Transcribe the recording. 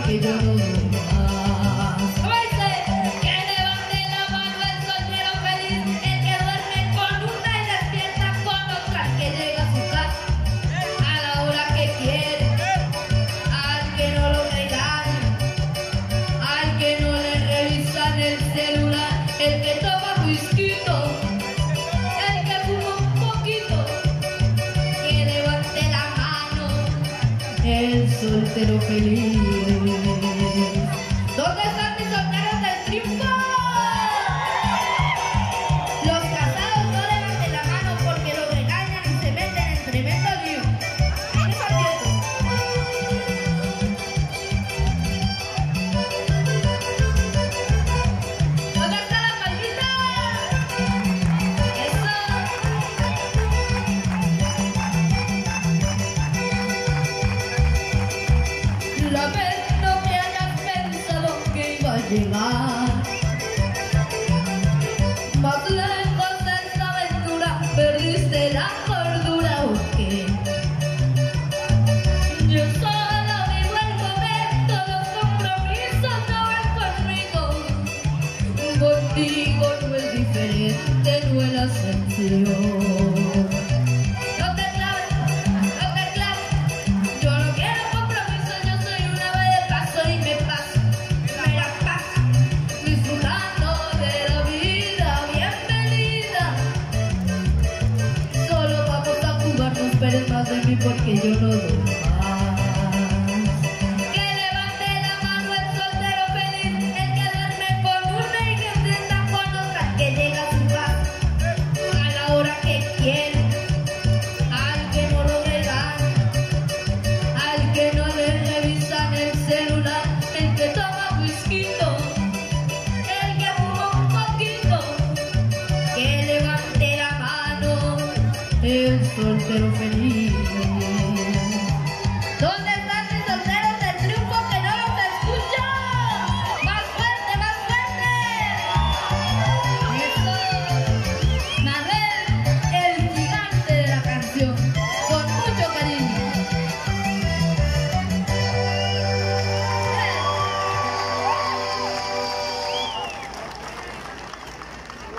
porque yo no doy más. ¿Cómo dice? Que levante la mano el soltero feliz, el que duerme con una y despierta con otra, que llega a su casa a la hora que quiere, al que no lo regaña, al que no le revisan el celular, el que toma whisky, el que fuma un poquito, que levante la mano El soltero feliz. ¿Dónde están mis solteros del triunfo? Los casados no levanten la mano porque los regañan y se meten en tremendo lío. ¿Qué es cierto? ¿Dónde está la palmita? Eso. Lamento que hayas pensado que iba a llegar más lejos de esta aventura. Perdiste la cordura, ¿o qué? Yo solo vivo el momento, los compromisos no van conmigo. Contigo no es diferente, no es la excepción. No te claves, no te claves. Yo no quiero compromiso, yo soy una vez de paso y me paso, me la paso, Disfrutando de la vida, bienvenida. Solo vamos a jugar, no esperes más de mí porque yo no doy más. que levante la mano el soltero feliz, el que duerme con una y que enfrenta con otra, que llega a su casa a la hora que quiere, Al que no lo regaña, al que no le revisan el celular, el que toma whisky, el que fuma un poquito, que levante la mano, el soltero feliz.